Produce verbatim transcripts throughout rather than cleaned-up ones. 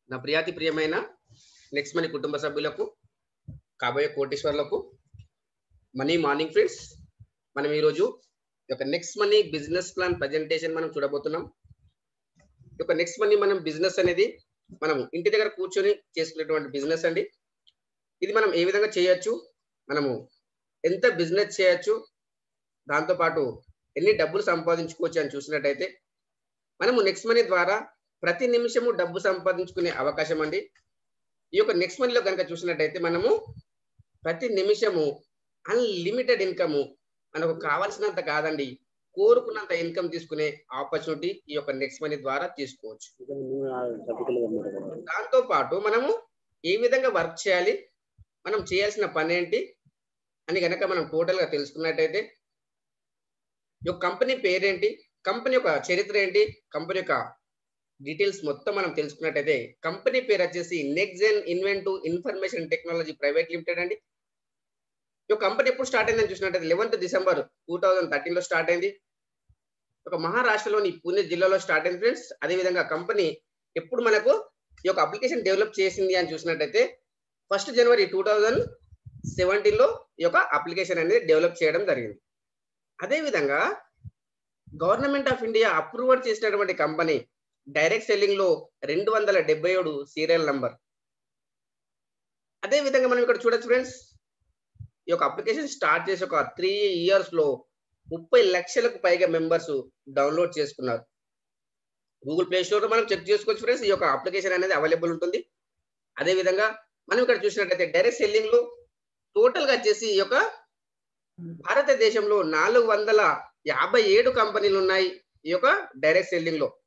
నా ప్రియాతి ప్రియమైన next money కుటుంబ సభ్యులకు కాబోయే కోటీశ్వర్లకు మనీ మార్నింగ్ ఫ్రెండ్స్, మనం ఈరోజు ఒక next money business plan presentation మనం చూడబోతున్నాం. ఒక నెక్స్ట్ మనీ మనం బిజినెస్ అనేది మనం ఇంటి దగ్గర కూర్చొని చేసుకునేటువంటి బిజినెస్ అండి. ఇది మనం ఏ విధంగా చేయొచ్చు, మనము ఎంత బిజినెస్ చేయొచ్చు, దాంతోపాటు ఎన్ని డబ్బులు సంపాదించుకోవచ్చు అని చూసినట్టయితే మనము నెక్స్ట్ మనీ ద్వారా ప్రతి నిమిషము డబ్బు సంపాదించుకునే అవకాశం అండి. ఈ యొక్క నెక్స్ట్ మనీలో కనుక చూసినట్టయితే మనము ప్రతి నిమిషము అన్లిమిటెడ్ ఇన్కమ్, మనకు కావాల్సినంత కాదండి, కోరుకున్నంత ఇన్కమ్ తీసుకునే ఆపర్చునిటీ ఈ యొక్క నెక్స్ట్ మనీ ద్వారా తీసుకోవచ్చు. దాంతో పాటు మనము ఏ విధంగా వర్క్ చేయాలి, మనం చేయాల్సిన పని ఏంటి అని కనుక మనం టోటల్ గా తెలుసుకున్నట్టయితే ఈ యొక్క కంపెనీ పేరేంటి, కంపెనీ యొక్క చరిత్ర ఏంటి, కంపెనీ యొక్క డీటెయిల్స్ మొత్తం మనం తెలుసుకున్నట్టయితే కంపెనీ పేరు వచ్చేసి Nexgen inventive information technology private limited అండి. ఈ కంపెనీ ఎప్పుడు స్టార్ట్ అయిందని చూసినట్టయితే eleventh December two thousand thirteen లో స్టార్ట్ అయింది. ఒక మహారాష్ట్రలోని పుణె జిల్లాలో స్టార్ట్ అయింది ఫ్రెండ్స్. అదేవిధంగా కంపెనీ ఎప్పుడు మనకు ఈ యొక్క అప్లికేషన్ డెవలప్ చేసింది అని చూసినట్టయితే first January two thousand seventeen లో ఈ యొక్క అప్లికేషన్ అనేది డెవలప్ చేయడం జరిగింది. అదేవిధంగా గవర్నమెంట్ ఆఫ్ ఇండియా అప్రూవల్ చేసినటువంటి కంపెనీ డైరెక్ట్ సెల్లింగ్ లో రెండు వందల డెబ్బై ఏడు సీరియల్ నంబర్. అదే విధంగా మనం ఇక్కడ చూడొచ్చు ఫ్రెండ్స్, ఈ యొక్క అప్లికేషన్ స్టార్ట్ చేసి ఒక త్రీ ఇయర్స్ లో ముప్పై లక్షలకు పైగా మెంబర్స్ డౌన్లోడ్ చేసుకున్నారు. గూగుల్ ప్లే స్టోర్ లో మనం చెక్ చేసుకోవచ్చు ఫ్రెండ్స్, ఈ యొక్క అప్లికేషన్ అనేది అవైలబుల్ ఉంటుంది. అదే విధంగా మనం ఇక్కడ చూసినట్టయితే డైరెక్ట్ సెల్లింగ్ లో టోటల్ గా వచ్చేసి ఈ యొక్క భారతదేశంలో నాలుగు వందల యాభై ఏడు కంపెనీలు ఉన్నాయి ఈ యొక్క డైరెక్ట్ సెల్లింగ్ లో.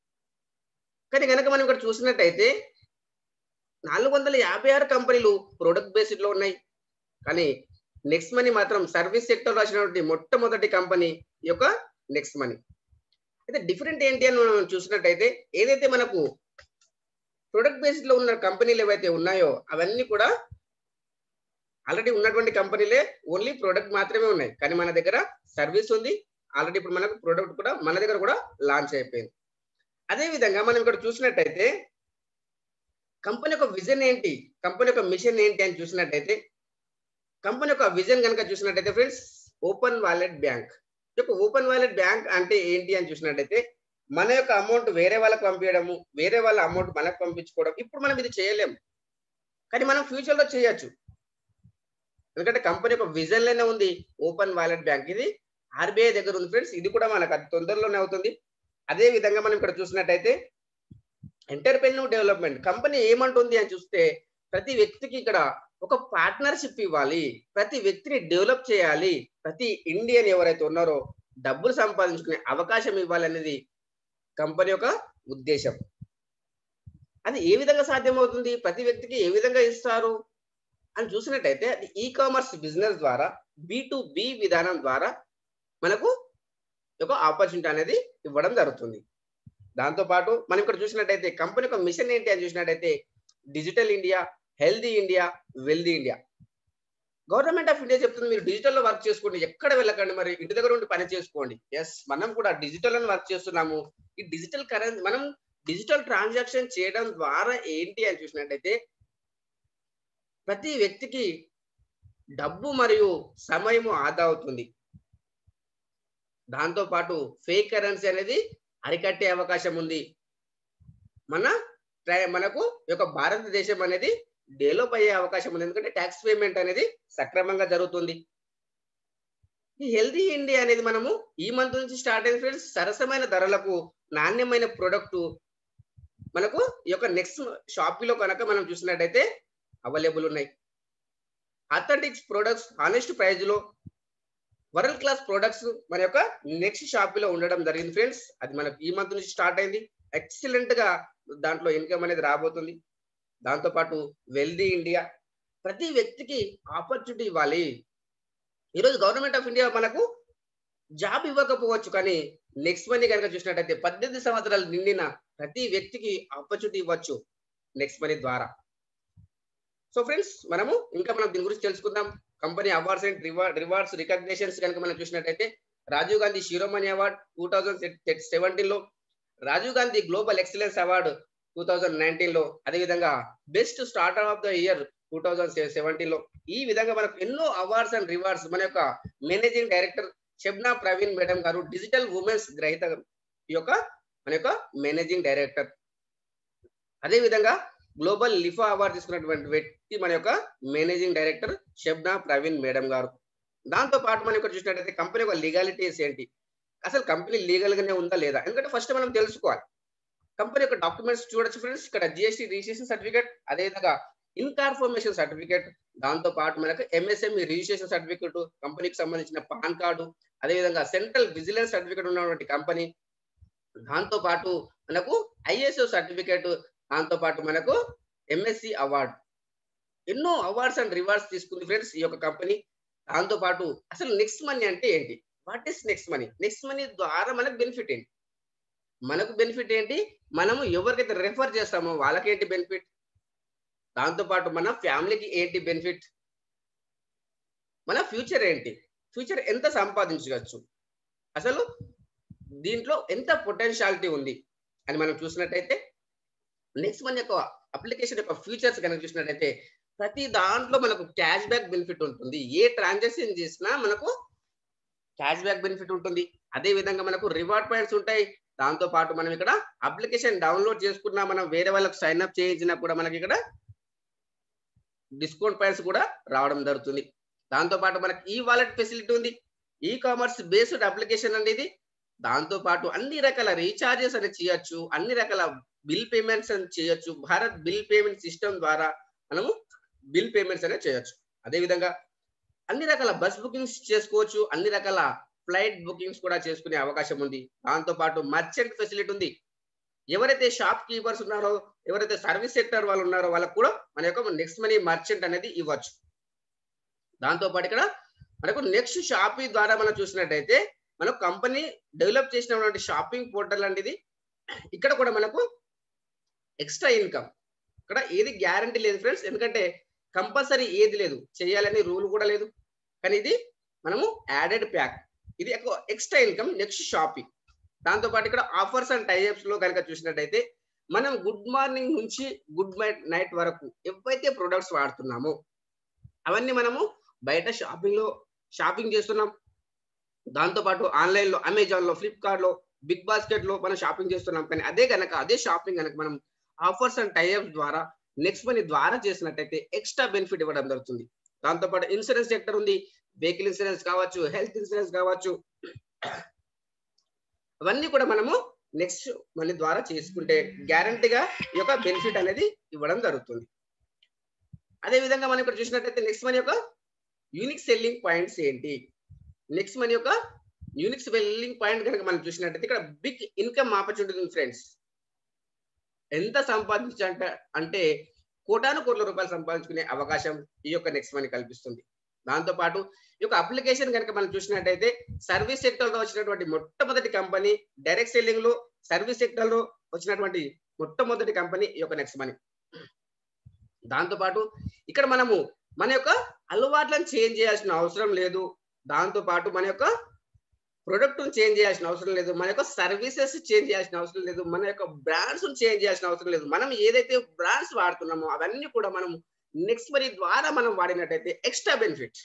కానీ కనుక మనం ఇక్కడ చూసినట్టయితే నాలుగు వందల యాభై ఆరు కంపెనీలు ప్రొడక్ట్ బేస్డ్ లో ఉన్నాయి. కానీ నెక్స్ట్ మనీ మాత్రం సర్వీస్ సెక్టర్ వచ్చినటువంటి మొట్టమొదటి కంపెనీ ఈ యొక్క నెక్స్ట్ మనీ. అయితే డిఫరెంట్ ఏంటి అని మనం చూసినట్టయితే ఏదైతే మనకు ప్రొడక్ట్ బేస్డ్ లో ఉన్న కంపెనీలు ఏవైతే ఉన్నాయో అవన్నీ కూడా ఆల్రెడీ ఉన్నటువంటి కంపెనీలే, ఓన్లీ ప్రొడక్ట్ మాత్రమే ఉన్నాయి. కానీ మన దగ్గర సర్వీస్ ఉంది ఆల్రెడీ. ఇప్పుడు మనకు ప్రొడక్ట్ కూడా మన దగ్గర కూడా లాంచ్ అయిపోయింది. అదే విధంగా మనం ఇక్కడ చూసినట్టయితే కంపెనీ యొక్క విజన్ ఏంటి, కంపెనీ యొక్క మిషన్ ఏంటి అని చూసినట్టయితే కంపెనీ యొక్క విజన్ కనుక చూసినట్టయితే ఫ్రెండ్స్, ఓపెన్ వాలెట్ బ్యాంక్. ఈ యొక్క ఓపెన్ వాలెట్ బ్యాంక్ అంటే ఏంటి అని చూసినట్టయితే మన యొక్క అమౌంట్ వేరే వాళ్ళకి పంపించడము, వేరే వాళ్ళ అమౌంట్ మనకు పంపించుకోవడం. ఇప్పుడు మనం ఇది చేయలేము, కానీ మనం ఫ్యూచర్ లో చేయొచ్చు. ఎందుకంటే కంపెనీ యొక్క విజన్ లోనే ఉంది ఓపెన్ వాలెట్ బ్యాంక్. ఇది ఆర్బీఐ దగ్గర ఉంది ఫ్రెండ్స్. ఇది కూడా మనకు అతి తొందరలోనే అవుతుంది. అదే విధంగా మనం ఇక్కడ చూసినట్టయితే ఎంటర్‌ప్రెన్యూర్ డెవలప్మెంట్ కంపెనీ ఏమంటుంది అని చూస్తే ప్రతి వ్యక్తికి ఇక్కడ ఒక పార్ట్నర్షిప్ ఇవ్వాలి, ప్రతి వ్యక్తిని డెవలప్ చేయాలి, ప్రతి ఇండియన్ ఎవరైతే ఉన్నారో డబ్బులు సంపాదించుకునే అవకాశం ఇవ్వాలి అనేది కంపెనీ యొక్క ఉద్దేశం. అది ఏ విధంగా సాధ్యమవుతుంది, ప్రతి వ్యక్తికి ఏ విధంగా ఇస్తారు అని చూసినట్టయితే అది ఈ కామర్స్ బిజినెస్ ద్వారా బి టు బి విధానం ద్వారా మనకు ఒక ఆపర్చునిటీ అనేది ఇవ్వడం జరుగుతుంది. దాంతో పాటు మనం ఇక్కడ చూసినట్టయితే కంపెనీ యొక్క మిషన్ ఏంటి అని చూసినట్టయితే digital India, healthy India, wealthy India. Government of India చెప్తుంది మీరు డిజిటల్ లో వర్క్ చేసుకోండి, ఎక్కడ వెళ్ళకండి, మరి ఇంటి దగ్గర ఉండి పని చేసుకోండి. ఎస్, మనం కూడా డిజిటల్ అని వర్క్ చేస్తున్నాము. ఈ డిజిటల్ కరెన్సీ మనం డిజిటల్ ట్రాన్సాక్షన్ చేయడం ద్వారా ఏంటి అని చూసినట్టయితే ప్రతి వ్యక్తికి డబ్బు మరియు సమయము ఆదా అవుతుంది. దాంతో పాటు ఫేక్ కరెన్సీ అనేది అరికట్టే అవకాశం ఉంది. మన మనకు యొక్క భారతదేశం అనేది డెవలప్ అయ్యే అవకాశం ఉంది, ఎందుకంటే ట్యాక్స్ పేమెంట్ అనేది సక్రమంగా జరుగుతుంది. ఈ హెల్దీ ఇండియా అనేది మనము ఈ మంత్ నుంచి స్టార్ట్ అయింది ఫ్రెండ్స్. సరసమైన ధరలకు నాణ్యమైన ప్రొడక్ట్ మనకు ఈ యొక్క నెక్స్ట్ షాపీలో కనుక మనం చూసినట్టయితే అవైలబుల్ ఉన్నాయి. అథెంటిక్స్ ప్రొడక్ట్స్ హానెస్ట్ ప్రైజ్ లో వరల్డ్ క్లాస్ ప్రొడక్ట్స్ మన యొక్క నెక్స్ట్ షాపీలో ఉండడం జరిగింది ఫ్రెండ్స్. అది మనకు ఈ మంత్ నుంచి స్టార్ట్ అయింది. ఎక్సలెంట్ గా దాంట్లో ఇన్కమ్ అనేది రాబోతుంది. దాంతో పాటు వెల్దీ ఇండియా, ప్రతి వ్యక్తికి ఆపర్చునిటీ ఇవ్వాలి. ఈరోజు గవర్నమెంట్ ఆఫ్ ఇండియా మనకు జాబ్ ఇవ్వకపోవచ్చు, కానీ నెక్స్ట్ మనీ కనుక చూసినట్టయితే పద్దెనిమిది సంవత్సరాలు నిండిన ప్రతి వ్యక్తికి ఆపర్చునిటీ ఇవ్వచ్చు నెక్స్ట్ మనీ ద్వారా. సో ఫ్రెండ్స్, మనము ఇంకా మనం దీని గురించి తెలుసుకుందాం. Company awards and reward rewards recognitions కనుక మనం చూసినట్టయితే Rajiv Gandhi Shiromani award two thousand seventeen లో, Rajiv Gandhi global excellence award two thousand nineteen లో, అదేవిధంగా best starter of the year two thousand seventeen లో, ఈ విధంగా మనకు ఎన్నో అవార్డ్స్ అండ్ రివార్డ్స్ మన యొక్క managing director Shabna Praveen madam గారు, డిజిటల్ ఉమెన్స్ గ్రహీత ఈ యొక్క మన యొక్క మేనేజింగ్ డైరెక్టర్. అదే విధంగా గ్లోబల్ లిఫా అవార్డు తీసుకున్నటువంటి వ్యక్తి మన యొక్క managing director Shabna Praveen madam గారు. దాంతో పాటు మనం ఇక్కడ చూసినట్టయితే కంపెనీ యొక్క లీగాలిటీస్ ఏంటి, అసలు కంపెనీ లీగల్ గానే ఉందా లేదా, ఎందుకంటే ఫస్ట్ మనం తెలుసుకోవాలి. కంపెనీ యొక్క డాక్యుమెంట్స్ చూడొచ్చు ఫ్రెండ్స్, ఇక్కడ జిఎస్టీ రిజిస్ట్రేషన్ సర్టిఫికేట్, అదేవిధంగా ఇన్కార్ఫర్మేషన్ సర్టిఫికేట్, దాంతో పాటు మనకు ఎంఎస్ఎంఈ రిజిస్ట్రేషన్ సర్టిఫికేట్, కంపెనీకి సంబంధించిన పాన్ కార్డు, అదేవిధంగా సెంట్రల్ విజిలెన్స్ సర్టిఫికేట్ ఉన్నటువంటి కంపెనీ, దాంతో పాటు మనకు ఐఎస్ఓ సర్టిఫికేట్, దాంతో పాటు మనకు ఎంఎస్సి అవార్డు, ఎన్నో అవార్డ్స్ అండ్ రివార్డ్స్ తీసుకుంది ఫ్రెండ్స్ ఈ యొక్క కంపెనీ. దాంతో పాటు అసలు నెక్స్ట్ మనీ అంటే ఏంటి, what is next money, next money ద్వారా మనకు బెనిఫిట్ ఏంటి, మనకు బెనిఫిట్ ఏంటి, మనము ఎవరికైతే రెఫర్ చేస్తామో వాళ్ళకి ఏంటి బెనిఫిట్, దాంతో పాటు మన ఫ్యామిలీకి ఏంటి బెనిఫిట్, మన ఫ్యూచర్ ఏంటి, ఫ్యూచర్ ఎంత సంపాదించవచ్చు, అసలు దీంట్లో ఎంత పొటెన్షియాలిటీ ఉంది అని మనం చూసినట్టయితే, నెక్స్ట్ మనీ యొక్క అప్లికేషన్ యొక్క ఫీచర్స్ కనుక చూసినట్టయితే ప్రతి దాంట్లో మనకు క్యాష్ బ్యాక్ బెనిఫిట్ ఉంటుంది. ఏ ట్రాన్సాక్షన్ చేసినా మనకు క్యాష్ బ్యాక్ బెనిఫిట్ ఉంటుంది. అదే విధంగా మనకు రివార్డ్ పాయింట్స్ ఉంటాయి. దాంతో పాటు మనం ఇక్కడ అప్లికేషన్ డౌన్లోడ్ చేసుకున్నా, మనం వేరే వాళ్ళకి సైన్ అప్ చేయించినా కూడా మనకి ఇక్కడ డిస్కౌంట్ పాయింట్స్ కూడా రావడం జరుగుతుంది. దాంతో పాటు మనకి ఈ వాలెట్ ఫెసిలిటీ ఉంది, ఈ కామర్స్ బేస్డ్ అప్లికేషన్ అనేది. దాంతో పాటు అన్ని రకాల రీఛార్జెస్ అనేది చేయొచ్చు, అన్ని రకాల బిల్ పేమెంట్స్ అని చేయొచ్చు. భారత్ బిల్ పేమెంట్ సిస్టమ్ ద్వారా మనము బిల్ పేమెంట్స్ అనేది చేయొచ్చు. అదే విధంగా అన్ని రకాల బస్ బుకింగ్స్ చేసుకోవచ్చు, అన్ని రకాల ఫ్లైట్ బుకింగ్స్ కూడా చేసుకునే అవకాశం ఉంది. దాంతో పాటు మర్చెంట్ ఫెసిలిటీ ఉంది. ఎవరైతే షాప్ కీపర్స్ ఉన్నారో, ఎవరైతే సర్వీస్ సెక్టర్ వాళ్ళు ఉన్నారో వాళ్ళకు కూడా మన యొక్క నెక్స్ట్ మనీ మర్చెంట్ అనేది ఇవ్వచ్చు. దాంతో పాటు ఇక్కడ మనకు నెక్స్ట్ షాపింగ్ ద్వారా మనం చూసినట్టయితే మనకు కంపెనీ డెవలప్ చేసినటువంటి షాపింగ్ పోర్టల్ అనేది, ఇక్కడ కూడా మనకు ఎక్స్ట్రా ఇన్కమ్, ఇక్కడ ఏది గ్యారంటీ లేదు ఫ్రెండ్స్, ఎందుకంటే కంపల్సరీ ఏది లేదు, చేయాలని రూల్ కూడా లేదు. కానీ ఇది మనము యాడెడ్ ప్యాక్, ఇది ఎక్కువ ఎక్స్ట్రా ఇన్కమ్ నెక్స్ట్ షాపింగ్. దాంతో పాటు ఇక్కడ ఆఫర్స్ అండ్ టైప్స్ లో కనుక చూసినట్టయితే మనం గుడ్ మార్నింగ్ నుంచి గుడ్ నైట్ వరకు ఏవైతే ప్రొడక్ట్స్ వాడుతున్నామో అవన్నీ మనము బయట షాపింగ్ లో షాపింగ్ చేస్తున్నాం. దాంతో పాటు ఆన్లైన్ లో అమెజాన్ లో, ఫ్లిప్కార్ట్ లో, బిగ్ బాస్కెట్ లో మనం షాపింగ్ చేస్తున్నాం. కానీ అదే కనుక అదే షాపింగ్ కనుక మనం ఆఫర్స్ అండ్ టైప్స్ ద్వారా నెక్స్ట్ మనీ ద్వారా చేసినట్టయితే ఎక్స్ట్రా బెనిఫిట్ ఇవ్వడం జరుగుతుంది. దాంతో పాటు ఇన్సూరెన్స్ సెక్టర్ ఉంది, వెహికల్ ఇన్సూరెన్స్ కావచ్చు, హెల్త్ ఇన్సూరెన్స్ కావచ్చు, అవన్నీ కూడా మనము నెక్స్ట్ మనీ ద్వారా చేసుకుంటే గ్యారంటీగా ఈ యొక్క బెనిఫిట్ అనేది ఇవ్వడం జరుగుతుంది. అదే విధంగా మనం ఇక్కడ చూసినట్టయితే నెక్స్ట్ మనీ యొక్క యూనిక్ సెల్లింగ్ పాయింట్స్ ఏంటి, నెక్స్ట్ మనీ యొక్క యూనిక్ సెల్లింగ్ పాయింట్ కనుక మనం చూసినట్టయితే ఇక్కడ బిగ్ ఇన్కమ్ ఆపర్చునిటీ ఉంది ఫ్రెండ్స్. ఎంత సంపాదించంట అంటే కోటాను కోట్ల రూపాయలు సంపాదించుకునే అవకాశం ఈ యొక్క నెక్స్ట్ మనీ కల్పిస్తుంది. దాంతో పాటు ఈ యొక్క అప్లికేషన్ కనుక మనం చూసినట్టయితే సర్వీస్ సెక్టర్ లో వచ్చినటువంటి మొట్టమొదటి కంపెనీ, డైరెక్ట్ సెల్లింగ్ లో సర్వీస్ సెక్టర్ లో వచ్చినటువంటి మొట్టమొదటి కంపెనీ ఈ యొక్క నెక్స్ట్ మనీ. దాంతో పాటు ఇక్కడ మనము మన యొక్క అలవాట్లను చేంజ్ చేయాల్సిన అవసరం లేదు. దాంతో పాటు మన యొక్క ప్రొడక్ట్ చేంజ్ చేయాల్సిన అవసరం లేదు, మన యొక్క సర్వీసెస్ చేంజ్ చేయాల్సిన అవసరం లేదు, మన యొక్క బ్రాండ్స్ చేంజ్ చేయాల్సిన అవసరం లేదు. మనం ఏదైతే బ్రాండ్స్ వాడుతున్నామో అవన్నీ కూడా మనం నెక్స్ట్ మనీ ద్వారా మనం వాడినట్టయితే ఎక్స్ట్రా బెనిఫిట్.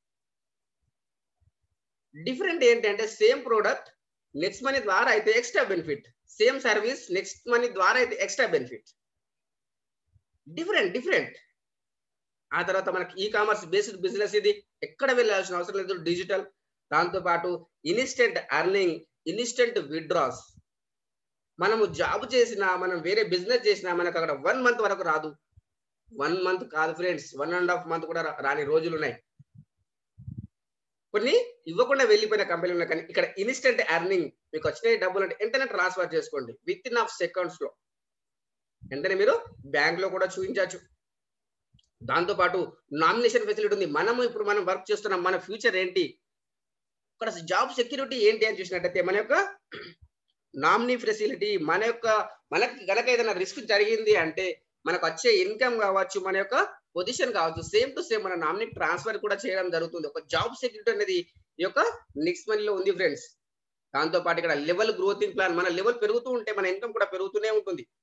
డిఫరెంట్ ఏంటంటే సేమ్ ప్రోడక్ట్ నెక్స్ట్ మనీ ద్వారా అయితే extra benefit, same service next money ద్వారా అయితే ఎక్స్ట్రా బెనిఫిట్. డిఫరెంట్ డిఫరెంట్ ఆ తర్వాత మనకి ఈ కామర్స్ బేస్డ్ బిజినెస్, ఇది ఎక్కడ వెళ్ళాల్సిన అవసరం లేదు, డిజిటల్. దాంతో పాటు ఇన్స్టెంట్ ఎర్నింగ్, ఇన్స్టెంట్ విత్డ్రాస్. మనము జాబ్ చేసినా, మనం వేరే బిజినెస్ చేసినా మనకు అక్కడ వన్ మంత్ వరకు రాదు. వన్ మంత్ కాదు friends, one and half month కూడా రాని రోజులు ఉన్నాయి. కొన్ని ఇవ్వకుండా వెళ్ళిపోయిన కంపెనీలు ఉన్నాయి. కానీ ఇక్కడ ఇన్స్టెంట్ ఎర్నింగ్, మీకు వచ్చిన డబ్బులు అంటే వెంటనే ట్రాన్స్ఫర్ చేసుకోండి విత్ ఇన్ ఆఫ్ సెకండ్స్ లో, వెంటనే మీరు బ్యాంక్ లో కూడా చూపించవచ్చు. దాంతో పాటు నామినేషన్ ఫెసిలిటీ ఉంది. మనము ఇప్పుడు మనం వర్క్ చేస్తున్నాం, మన ఫ్యూచర్ ఏంటి, ఇక్కడ జాబ్ సెక్యూరిటీ ఏంటి అని చూసినట్టయితే మన యొక్క నామినీ ఫెసిలిటీ, మన యొక్క మనకి గనక ఏదైనా రిస్క్ జరిగింది అంటే మనకు వచ్చే ఇన్కమ్ కావచ్చు, మన యొక్క పొజిషన్ కావచ్చు, సేమ్ టు సేమ్ మన నామినీ ట్రాన్స్ఫర్ కూడా చేయడం జరుగుతుంది. ఒక జాబ్ సెక్యూరిటీ అనేది ఈ యొక్క నెక్స్ట్ మనీలో ఉంది ఫ్రెండ్స్. దాంతో పాటు ఇక్కడ లెవెల్ గ్రోతింగ్ ప్లాన్, మన లెవెల్ పెరుగుతూ ఉంటే మన ఇన్కమ్ కూడా పెరుగుతూనే ఉంటుంది.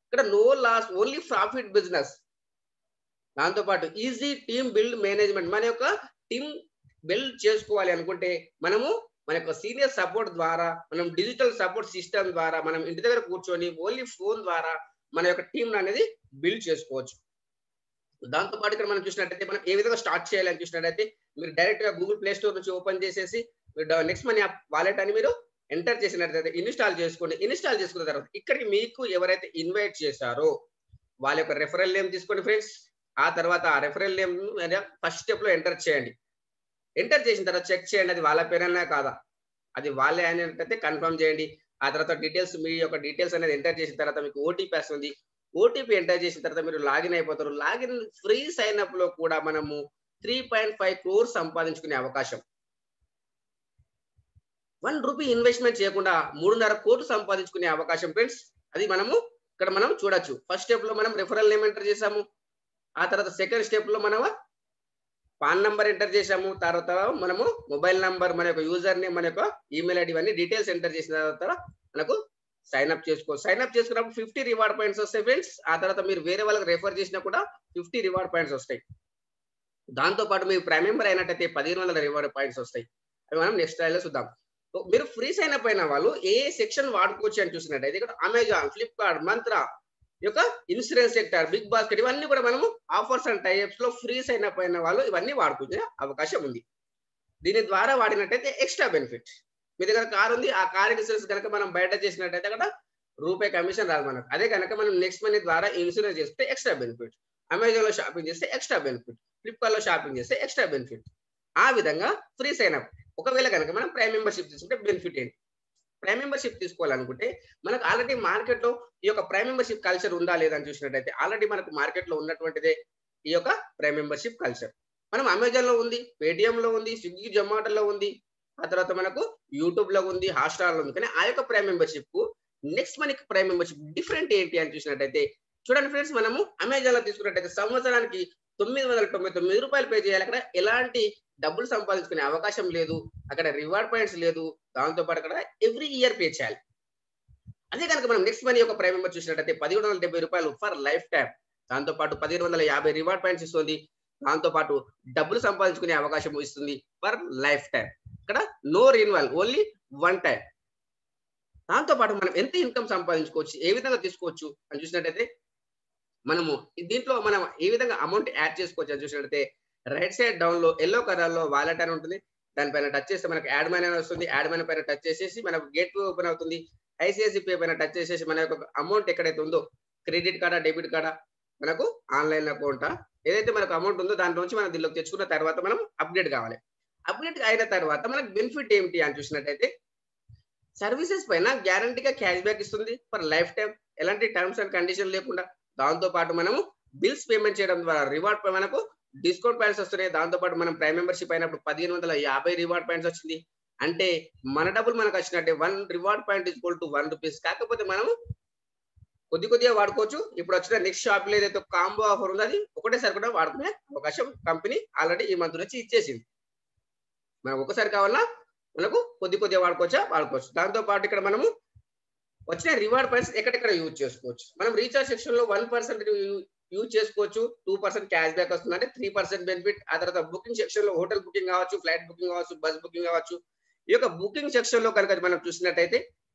ఇక్కడ no loss, only profit business. దాంతో పాటు ఈజీ టీమ్ బిల్డ్ మేనేజ్మెంట్. మన యొక్క టీమ్ బిల్డ్ చేసుకోవాలి అనుకుంటే మనము మన యొక్క సీనియర్ సపోర్ట్ ద్వారా, మనం డిజిటల్ సపోర్ట్ సిస్టమ్ ద్వారా, మనం ఇంటి దగ్గర కూర్చొని ఓన్లీ ఫోన్ ద్వారా మన యొక్క టీం అనేది బిల్డ్ చేసుకోవచ్చు. దాంతో పాటు ఇక్కడ మనం చూసినట్టయితే మనం ఏ విధంగా స్టార్ట్ చేయాలని చూసినట్టయితే మీరు డైరెక్ట్ గా గూగుల్ ప్లే స్టోర్ నుంచి ఓపెన్ చేసేసి నెక్స్ట్ మనీ యాప్ వాలెట్ అని మీరు ఎంటర్ చేసినట్టయితే ఇన్స్టాల్ చేసుకోండి. ఇన్స్టాల్ చేసుకున్న తర్వాత ఇక్కడికి మీకు ఎవరైతే ఇన్వైట్ చేశారో వాళ్ళ యొక్క రెఫరల్ నేమ్ తీసుకోండి ఫ్రెండ్స్. ఆ తర్వాత ఆ రెఫరల్ నేమ్ ఫస్ట్ స్టెప్ లో ఎంటర్ చేయండి. ఎంటర్ చేసిన తర్వాత చెక్ చేయండి అది వాళ్ళ పేరన్నా కాదా, అది వాళ్ళే అనేటైతే కన్ఫర్మ్ చేయండి. ఆ తర్వాత డీటెయిల్స్, మీ యొక్క డీటెయిల్స్ అనేది ఎంటర్ చేసిన తర్వాత మీకు ఓటీపీ వస్తుంది. ఓటీపీ ఎంటర్ చేసిన తర్వాత మీరు లాగిన్ అయిపోతారు. లాగిన్ ఫ్రీ సైన్ అప్ లో కూడా మనము త్రీ పాయింట్ ఫైవ్ క్రోర్స్ సంపాదించుకునే అవకాశం. వన్ రూపీ ఇన్వెస్ట్మెంట్ చేయకుండా మూడున్నర కోట్లు సంపాదించుకునే అవకాశం ఫ్రెండ్స్. అది మనము ఇక్కడ మనం చూడొచ్చు. ఫస్ట్ స్టెప్ లో మనం రెఫరల్ నేమ్ ఎంటర్ చేసాము. ఆ తర్వాత సెకండ్ స్టెప్ లో మనము పాన్ నంబర్ ఎంటర్ చేసాము. తర్వాత మనము మొబైల్ నంబర్, మన యొక్క యూజర్ నేమ్, మన యొక్క ఈమెయిల్ ఐడి, ఇవన్నీ డీటెయిల్స్ ఎంటర్ చేసిన తర్వాత మనకు సైన్ అప్ చేసుకో సైన్ అప్ చేసుకున్నప్పుడు ఫిఫ్టీ రివార్డ్ పాయింట్స్ వస్తాయి ఫ్రెండ్స్. ఆ తర్వాత మీరు వేరే వాళ్ళకి రెఫర్ చేసినా కూడా ఫిఫ్టీ రివార్డ్ పాయింట్స్ వస్తాయి. దాంతో పాటు మీరు ప్రైమ్ మెంబర్ అయినట్టయితే పదిహేను వందల రివార్డ్ పాయింట్స్ వస్తాయి. అవి మనం నెక్స్ట్ స్లైడ్ లో చూద్దాం. మీరు ఫ్రీ సైన్ అప్ అయిన వాళ్ళు ఏ సెక్షన్ వాడుకోవచ్చు అని చూసినట్టయితే ఇక్కడ అమెజాన్, ఫ్లిప్కార్ట్, మంత్రా యొక్క ఇన్సూరెన్స్ సెక్టర్, బిగ్ బాస్కెట్, ఇవన్నీ కూడా మనము ఆఫర్స్ అండ్ టైప్స్ లో ఫ్రీ సైన్ అప్ అయిన వాళ్ళు ఇవన్నీ వాడుకునే అవకాశం ఉంది. దీని ద్వారా వాడినట్టయితే ఎక్స్ట్రా బెనిఫిట్. మీ దగ్గర కార్ ఉంది, ఆ కార్ ఇన్సూరెన్స్ కనుక మనం బయట చేసినట్టయితే అక్కడ రూపాయి కమిషన్ రాదు మనకు. అదే కనుక మనం నెక్స్ట్ మనీ ద్వారా ఇన్సూరెన్స్ చేస్తే ఎక్స్ట్రా బెనిఫిట్. అమెజాన్ లో షాపింగ్ చేస్తే ఎక్స్ట్రా బెనిఫిట్. ఫ్లిప్కార్ట్ లో షాపింగ్ చేస్తే ఎక్స్ట్రా బెనిఫిట్. ఆ విధంగా ఫ్రీ సైన్ అప్. ఒకవేళ కనుక మనం ప్రైమ్ మెంబర్షిప్ తీసుకుంటే బెనిఫిట్ ఏంటి? ప్రైమ్ మెంబర్షిప్ తీసుకోవాలనుకుంటే మనకు ఆల్రెడీ మార్కెట్ లో ఈ యొక్క ప్రైమ్ మెంబర్షిప్ కల్చర్ ఉందా లేదా అని చూసినట్టయితే ఆల్రెడీ మనకు మార్కెట్ లో ఉన్నటువంటిదే ఈ యొక్క ప్రైమ్ మెంబర్షిప్ కల్చర్. మనం అమెజాన్ లో ఉంది, పేటిఎం లో ఉంది, స్విగ్గీ, జొమాటోలో ఉంది, ఆ తర్వాత మనకు యూట్యూబ్ లో ఉంది, హాట్స్టార్ లో ఉంది. కానీ ఆ యొక్క ప్రైమ్ మెంబర్షిప్ కు నెక్స్ట్ మనకి ప్రైమ్ మెంబర్షిప్ డిఫరెంట్ ఏంటి అని చూసినట్టయితే చూడండి ఫ్రెండ్స్, మనము అమెజాన్ లో తీసుకున్నట్టయితే సంవత్సరానికి తొమ్మిది వందల తొంభై తొమ్మిది రూపాయలు పే చేయాలి. అక్కడ ఎలాంటి డబ్బులు సంపాదించుకునే అవకాశం లేదు, అక్కడ రివార్డ్ పాయింట్స్ లేదు. దాంతో పాటు అక్కడ ఎవ్రీ ఇయర్ పే చేయాలి. అదే కనుక మనం నెక్స్ట్ మనీ యొక్క ప్రైమ్ మెంబర్ చూసినట్టయితే పదిహేడు వందల డెబ్బై రూపాయలు ఫర్ లైఫ్ టైం. దాంతో పాటు పదిహేను వందల యాభై రివార్డ్ పాయింట్స్ ఇస్తుంది. దాంతో పాటు డబ్బులు సంపాదించుకునే అవకాశం ఇస్తుంది ఫర్ లైఫ్ టైం. ఇక్కడ no renewal, only one time. దాంతో పాటు మనం ఎంత ఇన్కమ్ సంపాదించుకోవచ్చు, ఏ విధంగా తీసుకోవచ్చు అని చూసినట్టయితే మనము దీంట్లో మనం ఏ విధంగా అమౌంట్ యాడ్ చేసుకోవచ్చు అని చూసినట్టయితే రైట్ సైడ్ డౌన్ లో ఎల్లో కలర్ లో వాలెట్ అని ఉంటుంది. దానిపైన టచ్ చేస్తే మనకు యాడ్ మనీ అని వస్తుంది. యాడ్ మనీ పైన టచ్ చేసేసి మనకు గేట్ ఓపెన్ అవుతుంది. ఐసిఐసి పే పైన టచ్ చేసేసి మన యొక్క అమౌంట్ ఎక్కడైతే ఉందో, క్రెడిట్ కార్డా, డెబిట్ కార్డా, మనకు ఆన్లైన్ అకౌంటా, ఏదైతే మనకు అమౌంట్ ఉందో దాంట్లో నుంచి మనం దీనిలోకి తెచ్చుకున్న తర్వాత మనం అప్డేట్ కావాలి. అప్డేట్ అయిన తర్వాత మనకు బెనిఫిట్ ఏమిటి అని చూసినట్టయితే సర్వీసెస్ పైన గ్యారంటీగా క్యాష్ బ్యాక్ ఇస్తుంది ఫర్ లైఫ్ టైం, ఎలాంటి టర్మ్స్ అండ్ కండిషన్ లేకుండా. దాంతో పాటు మనము బిల్స్ పేమెంట్ చేయడం ద్వారా రివార్డ్ మనకు డిస్కౌంట్ పాయింట్స్ వస్తున్నాయి. దాంతో పాటు మనం ప్రైమ్ మెంబర్షిప్ అయినప్పుడు పదిహేను వందల యాభై రివార్డ్ పాయింట్స్ వచ్చింది. అంటే మన డబ్బులు మనకు వచ్చినట్టే. One reward point equal to one rupees. కాకపోతే మనం కొద్ది కొద్దిగా వాడుకోవచ్చు. ఇప్పుడు వచ్చిన నెక్స్ట్ షాప్ లో ఏదైతే కాంబో ఆఫర్ ఉందో అది ఒకటేసారి కూడా వాడుకునే అవకాశం కంపెనీ ఆల్రెడీ ఈ మంత్ నుంచి ఇచ్చేసింది. మనం ఒకసారి కావాలన్నా మనకు కొద్ది కొద్దిగా వాడుకోవచ్చా వాడుకోవచ్చు. దాంతో పాటు ఇక్కడ మనము వచ్చిన రివార్డ్ పాయింట్స్ ఎక్కడెక్కడ యూజ్ చేసుకోవచ్చు. మనం రీఛార్జ్ సెక్షన్ లో వన్ పర్సెంట్ యూజ్ చేసుకోవచ్చు. టూ పర్సెంట్ క్యాష్ బ్యాక్ వస్తుంది, అంటే త్రీ పర్సెంట్ బెనిఫిట్. ఆ తర్వాత బుకింగ్ సెక్షన్ లో హోటల్ బుకింగ్ కావచ్చు, ఫ్లైట్ బుకింగ్ కావచ్చు, బస్ బుకింగ్ కావచ్చు. ఈ యొక్క బుకింగ్ సెక్షన్ లో కనుక మనం చూసినట్టయితే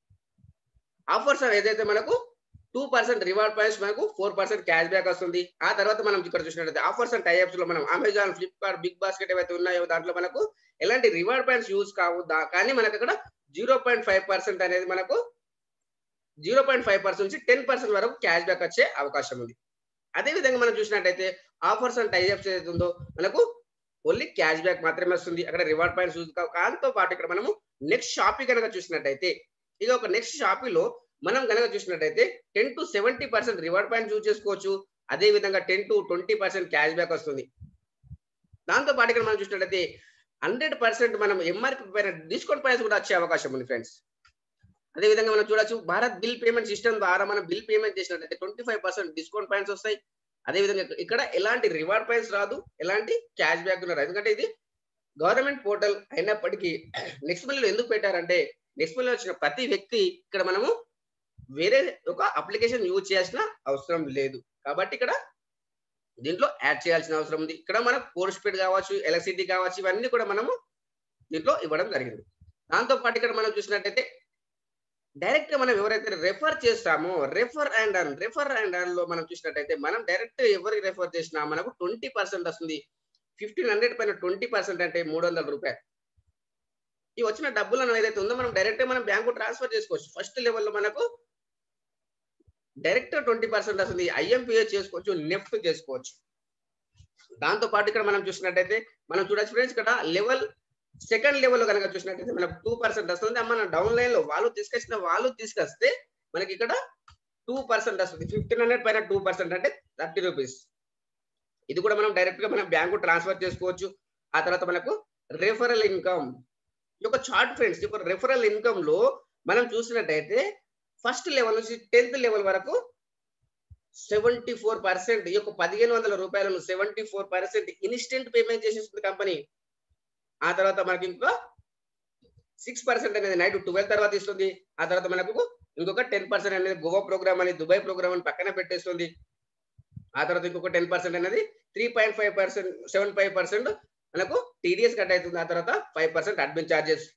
ఆఫర్స్ ఏదైతే మనకు టూ పర్సెంట్ రివార్డ్ పాయింట్స్, మనకు ఫోర్ పర్సెంట్ క్యాష్ బ్యాక్ వస్తుంది. ఆ తర్వాత మనం ఇక్కడ చూసినట్టయితే ఆఫర్స్ అండ్ టైప్స్ లో మనం అమెజాన్, ఫ్లిప్కార్ట్, బిగ్ బాస్కెట్ ఏవైతే ఉన్నాయో దాంట్లో మనకు ఎలాంటి రివార్డ్ పాయింట్స్ యూజ్ కావు. కానీ మనకు అక్కడ జీరో పాయింట్ ఫైవ్ పర్సెంట్ అనేది మనకు జీరో పాయింట్ ఫైవ్ పర్సెంట్ నుంచి టెన్ పర్సెంట్ వరకు క్యాష్ బ్యాక్ వచ్చే అవకాశం ఉంది. అదే విధంగా మనం చూసినట్టయితే ఆఫర్స్ అండ్ టైప్స్ ఏదైతే ఉందో మనకు ఓన్లీ క్యాష్ బ్యాక్ మాత్రమే వస్తుంది, అక్కడ రివార్డ్ పాయింట్స్ యూజ్ కావు. దాంతో పాటు ఇక్కడ మనము నెక్స్ట్ షాపింగ్ కనుక చూసినట్టయితే ఇది ఒక నెక్స్ట్ షాపింగ్ లో మనం కనుక చూసినట్టయితే ten to seventy percent reward points use చేసుకోవచ్చు. అదే విధంగా ten to twenty percent cash back వస్తుంది. దాంతో పాటు ఇక్కడ మనం చూసినట్టయితే హండ్రెడ్ పర్సెంట్ మనం ఎంఆర్పి పైన డిస్కౌంట్ పాయింట్స్ కూడా వచ్చే అవకాశం ఉంది ఫ్రెండ్స్. అదే విధంగా మనం చూడొచ్చు భారత్ బిల్ పేమెంట్ సిస్టమ్ ద్వారా మనం బిల్ పేమెంట్ చేసినట్టయితే twenty five percent discount points వస్తాయి. అదే విధంగా ఇక్కడ ఎలాంటి రివార్డ్ పాయింట్స్ రాదు, ఎలాంటి క్యాష్ బ్యాక్ రాదు. ఎందుకంటే ఇది గవర్నమెంట్ పోర్టల్ అయినప్పటికీ నెక్స్ట్ మనీలో ఎందుకు పెట్టారంటే నెక్స్ట్ మనీలో వచ్చిన ప్రతి వ్యక్తి ఇక్కడ మనము వేరే ఒక అప్లికేషన్ యూజ్ చేయాల్సిన అవసరం లేదు. కాబట్టి ఇక్కడ దీంట్లో యాడ్ చేయాల్సిన అవసరం ఉంది. ఇక్కడ మనకు పోస్ట్ పెయిడ్ కావచ్చు, ఎలక్ట్రిసిటీ కావచ్చు, ఇవన్నీ కూడా మనము దీంట్లో ఇవ్వడం జరిగింది. దాంతో పాటు ఇక్కడ మనం చూసినట్టయితే డైరెక్ట్ మనం ఎవరైతే రెఫర్ చేస్తామో refer and earn refer and earn లో మనం చూసినట్టయితే మనం డైరెక్ట్ ఎవరికి రెఫర్ చేసినా మనకు ట్వంటీ పర్సెంట్ వస్తుంది. ఫిఫ్టీన్ హండ్రెడ్ పైన ట్వంటీ పర్సెంట్ అంటే మూడు వందల రూపాయలు. ఈ వచ్చిన డబ్బులను ఏదైతే ఉందో మనం డైరెక్ట్ మనం బ్యాంకు ట్రాన్స్ఫర్ చేసుకోవచ్చు. ఫస్ట్ లెవెల్లో మనకు డైరెక్ట్ ట్వంటీ పర్సెంట్ వస్తుంది. ఐఎంపీఎస్ చేసుకోవచ్చు, నెఫ్ట్ చేసుకోవచ్చు. దాంతో పాటు ఇక్కడ మనం చూసినట్టయితే మనం చూడొచ్చు ఫ్రెండ్స్, ఇక్కడ లెవెల్ సెకండ్ లెవెల్ లో కనుక చూసినట్టయితే మనకు టూ పర్సెంట్ వస్తుంది. మన డౌన్ లైన్ లో వాళ్ళు తీసుకొచ్చిన వాళ్ళు తీసుకొస్తే మనకి ఇక్కడ టూ పర్సెంట్ వస్తుంది. ఫిఫ్టీన్ హండ్రెడ్ పైన టూ పర్సెంట్ అంటే థర్టీ రూపీస్. ఇది కూడా మనం డైరెక్ట్ గా మనం బ్యాంకు ట్రాన్స్ఫర్ చేసుకోవచ్చు. ఆ తర్వాత మనకు రెఫరల్ ఇన్కమ్, ఈ యొక్క చార్ట్ ఫ్రెండ్స్, ఈ యొక్క రెఫరల్ ఇన్కమ్ లో మనం చూసినట్టయితే ఫస్ట్ లెవెల్ నుంచి టెన్త్ లెవెల్ వరకు సెవెంటీ ఫోర్ పర్సెంట్ ఈ యొక్క పదిహేను వందల రూపాయలను seventy four percent instant payment చేసేస్తుంది కంపెనీ. ఆ తర్వాత మనకి ఇంకా సిక్స్ పర్సెంట్ అనేది నైట్ ట్వెల్వ్ తర్వాత ఇస్తుంది. ఆ తర్వాత మనకు ఇంకొక టెన్ పర్సెంట్ అనేది గోవా ప్రోగ్రామ్ అని దుబాయ్ ప్రోగ్రామ్ అని పక్కన పెట్టేస్తుంది. ఆ తర్వాత ఇంకొక టెన్ పర్సెంట్ అనేది three point five percent seven five percent మనకు టీడీఎస్ కట్ అవుతుంది. ఆ తర్వాత five percent admin charges.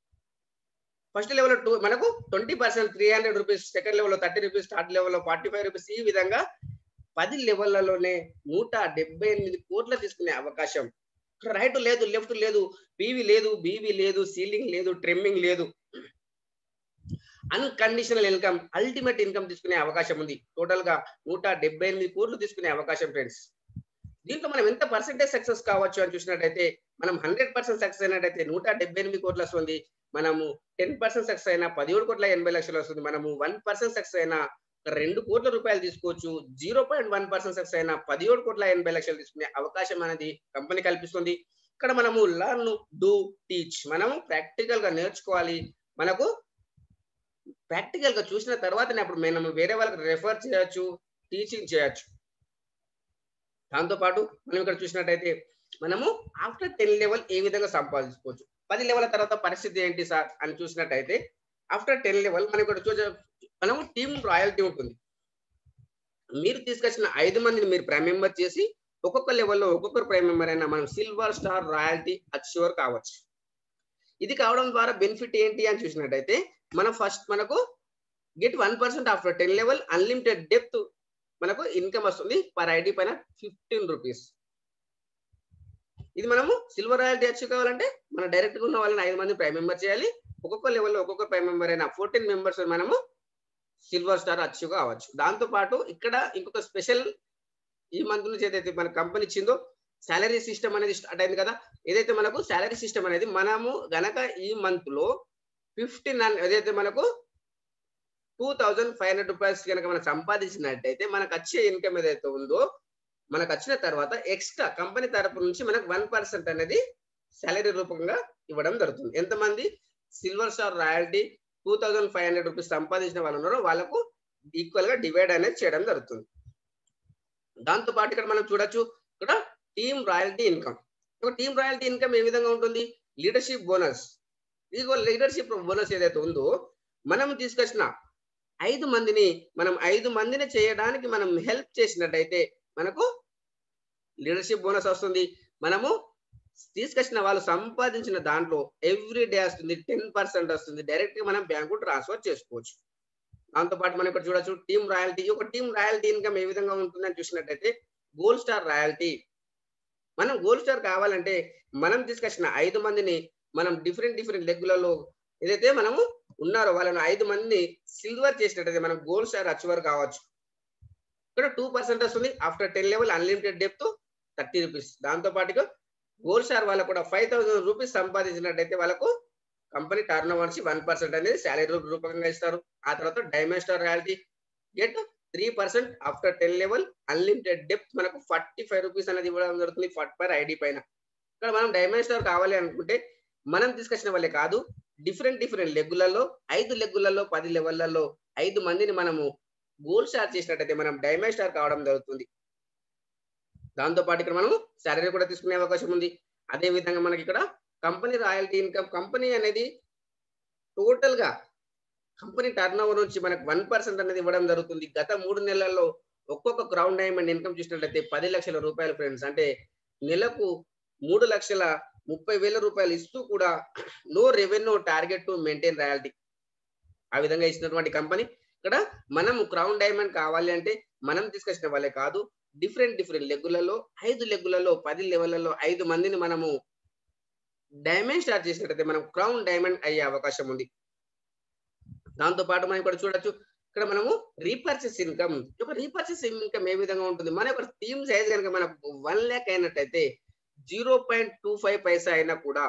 First level to మనకు twenty percent three hundred rupees, second లెవెల్లో థర్టీ రూపీస్, థర్డ్ లెవెల్లో ఫార్టీ ఫైవ్ రూపీస్. ఈ విధంగా పది లెవెల్లోనే నూట డెబ్బై ఎనిమిది కోట్ల తీసుకునే అవకాశం. రైట్ లేదు, లెఫ్ట్ లేదు, పీవీ లేదు, బీవీ లేదు, సీలింగ్ లేదు, ట్రిమ్మింగ్ లేదు, అన్కండిషనల్ ఇన్కమ్, అల్టిమేట్ ఇన్కమ్ తీసుకునే అవకాశం ఉంది. టోటల్ గా నూట డెబ్బై ఎనిమిది కోట్లు తీసుకునే అవకాశం ఫ్రెండ్స్. దీంట్లో మనం ఎంత పర్సెంటేజ్ సక్సెస్ కావచ్చు అని చూసినట్టయితే మనం హండ్రెడ్ పర్సెంట్ సక్సెస్ అయినట్టయితే నూట డెబ్బై ఎనిమిది కోట్లు వస్తుంది. మనము టెన్ పర్సెంట్ సక్సెస్ అయినా పదిహేడు కోట్ల ఎనభై లక్షలు వస్తుంది. మనము వన్ పర్సెంట్ సక్సెస్ అయినా రెండు కోట్ల రూపాయలు తీసుకోవచ్చు. Zero point one percent success అయినా పదిహేడు కోట్ల ఎనభై లక్షలు తీసుకునే అవకాశం అనేది కంపెనీ కల్పిస్తుంది. ఇక్కడ మనము లర్న్, డూ, టీచ్, మనము ప్రాక్టికల్ గా నేర్చుకోవాలి. మనకు ప్రాక్టికల్ గా చూసిన తర్వాతనే అప్పుడు మనం వేరే వాళ్ళకి రెఫర్ చేయొచ్చు, టీచింగ్ చేయొచ్చు. దాంతో పాటు మనం ఇక్కడ చూసినట్టయితే మనము ఆఫ్టర్ టెన్ లెవెల్ ఏ విధంగా సంపాదించుకోవచ్చు, పది లెవెల్ తర్వాత పరిస్థితి ఏంటి సార్ అని చూసినట్టయితే ఆఫ్టర్ టెన్ లెవెల్ మనం ఇక్కడ చూసే మనము టీమ్ రాయల్టీ ఉంటుంది. మీరు తీసుకొచ్చిన ఐదు మందిని మీరు ప్రైమ్ మెంబర్ చేసి ఒక్కొక్క లెవెల్లో ఒక్కొక్కరు ప్రైమ్ మెంబర్ అయినా మనం సిల్వర్ స్టార్ రాయల్టీ అచీవర్ కావచ్చు. ఇది కావడం ద్వారా బెనిఫిట్ ఏంటి అని చూసినట్టయితే మనం ఫస్ట్ మనకు get one percent after ten level unlimited depth మనకు ఇన్కమ్ వస్తుంది పర్ ఐడి పైన ఫిఫ్టీన్ రూపీస్. ఇది మనము సిల్వర్ రాయల్టీ అచీవ్ కావాలంటే మన డైరెక్ట్ గా ఉన్న వాళ్ళని ఐదు మంది ప్రైమ్ మెంబర్ చేయాలి. ఒక్కొక్క లెవెల్లో ఒక్కొక్క ప్రైమ్ మెంబర్ అయినా ఫోర్టీన్ మెంబర్స్ మనము సిల్వర్ స్టార్ అచీవ్ కావచ్చు. దాంతో పాటు ఇక్కడ ఇంకొక స్పెషల్ ఈ మంత్ నుంచి ఏదైతే మన కంపెనీ ఇచ్చిందో సాలరీ సిస్టమ్ అనేది స్టార్ట్ అయింది కదా. ఏదైతే మనకు సాలరీ సిస్టమ్ అనేది మనము గనక ఈ మంత్ లో ఫిఫ్టీన్ ఏదైతే మనకు two thousand five hundred rupees కనుక మనం సంపాదించినట్టయితే మనకు వచ్చే ఇన్కమ్ ఏదైతే ఉందో మనకు వచ్చిన తర్వాత ఎక్స్ట్రా కంపెనీ తరపు నుంచి మనకు వన్ పర్సెంట్ అనేది సాలరీ రూపంగా ఇవ్వడం జరుగుతుంది. ఎంతమంది silver star royalty two thousand five hundred rupees సంపాదించిన వాళ్ళు ఉన్నారో వాళ్ళకు ఈక్వల్ గా డివైడ్ అనేది చేయడం జరుగుతుంది. దాంతో పాటు ఇక్కడ మనం చూడొచ్చు ఇక్కడ team royalty income. Team royalty income ఏ విధంగా ఉంటుంది, లీడర్షిప్ బోనస్. ఇదిగో లీడర్షిప్ బోనస్ ఏదైతే ఉందో మనం తీసుకొచ్చిన ఐదు మందిని మనం ఐదు మందిని చేయడానికి మనం హెల్ప్ చేసినట్టయితే మనకు లీడర్షిప్ బోనస్ వస్తుంది. మనము తీసుకొచ్చిన వాళ్ళు సంపాదించిన దాంట్లో ఎవ్రీ డే వస్తుంది, టెన్ పర్సెంట్ వస్తుంది. డైరెక్ట్ గా మనం బ్యాంకు ట్రాన్స్ఫర్ చేసుకోవచ్చు. దాంతో పాటు మనం ఇక్కడ చూడొచ్చు టీమ్ రాయల్టీ. ఒక టీమ్ రాయల్టీ ఇన్కమ్ ఏ విధంగా ఉంటుందని చూసినట్టయితే గోల్డ్ స్టార్ రాయల్టీ. మనం గోల్డ్ స్టార్ కావాలంటే మనం తీసుకొచ్చిన ఐదు మందిని మనం డిఫరెంట్ డిఫరెంట్ లెగ్గులలో ఏదైతే మనము ఉన్నారో వాళ్ళని ఐదు మందిని సిల్వర్ చేసినట్టయితే మనం గోల్డ్ స్టార్ అచీవర్ కావచ్చు. ఇక్కడ టూ పర్సెంట్ వస్తుంది. After ten level unlimited depth thirty rupees. దాంతో పాటుగా గోల్డ్ స్టార్ వాళ్ళకు కూడా ఫైవ్ థౌసండ్ రూపీస్ సంపాదించినట్టయితే వాళ్ళకు కంపెనీ టర్న్ ఓవర్ నుంచి వన్ పర్సెంట్ అనేది శాలరీ రూపంగా ఇస్తారు. ఆ తర్వాత diamond star royalty get three percent after ten level unlimited depth మనకు ఫార్టీ ఫైవ్ రూపీస్ అనేది ఇవ్వడం జరుగుతుంది పర్ ఐడి పైన. ఇక్కడ మనం డైమండ్ స్టార్ కావాలి అనుకుంటే మనం తీసుకొచ్చిన వాళ్ళే కాదు, డిఫరెంట్ డిఫరెంట్ లెగ్గులలో ఐదు లెగ్గులలో పది లెవెళ్లలో ఐదు మందిని మనము గోల్డ్ స్టార్ చేసినట్టయితే మనం డైమండ్ స్టార్ కావడం జరుగుతుంది. దాంతో పాటు ఇక్కడ మనం శాలరీ కూడా తీసుకునే అవకాశం ఉంది. అదే విధంగా మనకి ఇక్కడ కంపెనీ రాయల్టీ ఇన్కమ్. కంపెనీ అనేది టోటల్ గా కంపెనీ టర్న్ ఓవర్ నుంచి మనకు వన్ పర్సెంట్ అనేది ఇవ్వడం జరుగుతుంది. గత మూడు నెలల్లో ఒక్కొక్క క్రౌన్ డైమండ్ ఇన్కమ్ చూసినట్లయితే పది లక్షల రూపాయలు ఫ్రెండ్స్. అంటే నెలకు మూడు లక్షల ముప్పై వేల రూపాయలు ఇస్తూ కూడా no revenue target to maintain royalty. ఆ విధంగా ఇచ్చినటువంటి కంపెనీ. ఇక్కడ మనం క్రౌన్ డైమండ్ కావాలి అంటే మనం తీసుకొచ్చిన వాళ్ళే కాదు, డిఫరెంట్ డిఫరెంట్ లెగ్గులలో ఐదు లెగ్గులలో పది లెవెల్లలో ఐదు మందిని మనము డైమండ్ స్టార్ట్ చేసినట్టయితే మనం క్రౌన్ డైమండ్ అయ్యే అవకాశం ఉంది. దాంతో పాటు మనం ఇక్కడ చూడొచ్చు, ఇక్కడ మనము రీపర్చేస్ ఇన్కమ్. ఒక రీపర్చేస్ ఇన్కమ్ ఏ విధంగా ఉంటుంది, మన యొక్క టీమ్ సైజ్ కనుక మనకు వన్ ల్యాక్ అయినట్టయితే zero point two five paisa అయినా కూడా